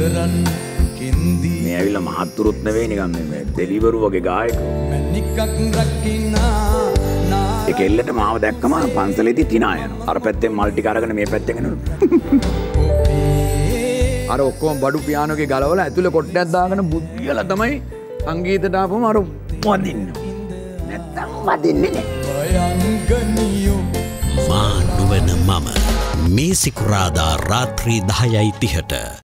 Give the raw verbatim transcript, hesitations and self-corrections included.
මේ ඇවිල්ලා මහත්තුරුත් නෙවෙයි නිකන් මේ දෙලිවරු වගේ ගායකයෝ. ඒ කෙල්ලට මාව දැක්කම පන්සලේදී තිනා යනවා. අර පැත්තෙන් මල් ටික අරගෙන මේ පැත්තෙන් එනවා. අර ඔක්කොම බඩු පියානෝ එකේ ගලවලා ඇතුලේ කොට්ටයක් දාගෙන බුද්ධියලා තමයි සංගීතයට ආපුවම අර වදින්න. නැත්තම් වදින්නේ නැහැ. මා නුවණ මම මේ සිකුරාදා රාත්‍රී දහයයි තිහට